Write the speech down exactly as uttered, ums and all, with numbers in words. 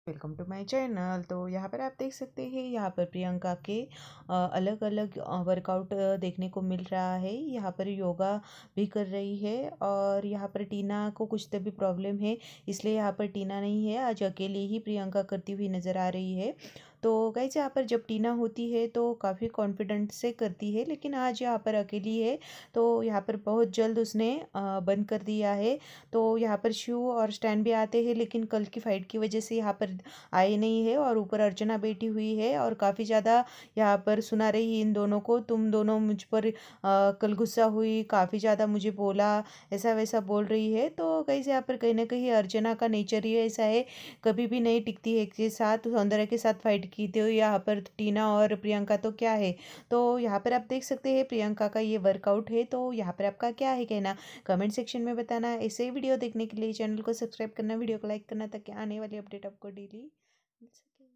Welcome to my channel. तो यहाँ पर आप देख सकते हैं, यहाँ पर प्रियंका के अलग अलग वर्कआउट देखने को मिल रहा है। यहाँ पर योगा भी कर रही है और यहाँ पर टीना को कुछ तो भी प्रॉब्लम है, इसलिए यहाँ पर टीना नहीं है। आज अकेले ही प्रियंका करती हुई नज़र आ रही है। तो गाइस, यहाँ पर जब टीना होती है तो काफ़ी कॉन्फिडेंट से करती है, लेकिन आज यहाँ पर अकेली है तो यहाँ पर बहुत जल्द उसने अ, बंद कर दिया है। तो यहाँ पर शिव और स्टैंड भी आते हैं, लेकिन कल की फाइट की वजह से यहाँ पर आए नहीं है। और ऊपर अर्चना बैठी हुई है और काफ़ी ज़्यादा यहाँ पर सुना रही इन दोनों को, तुम दोनों मुझ पर अ, कल गुस्सा हुई, काफ़ी ज़्यादा मुझे बोला, ऐसा वैसा बोल रही है। तो कहीं से यहाँ पर कहीं ना कहीं अर्चना का नेचर ही ऐसा है, कभी भी नहीं टिकती है के साथ, सौंदर्य के साथ फाइट की। तो यहाँ पर टीना और प्रियंका तो क्या है। तो यहाँ पर आप देख सकते हैं प्रियंका का ये वर्कआउट है। तो यहाँ पर आपका क्या है कहना, कमेंट सेक्शन में बताना। ऐसे ही वीडियो देखने के लिए चैनल को सब्सक्राइब करना, वीडियो को लाइक करना, ताकि आने वाली अपडेट आपको डेली मिल सके।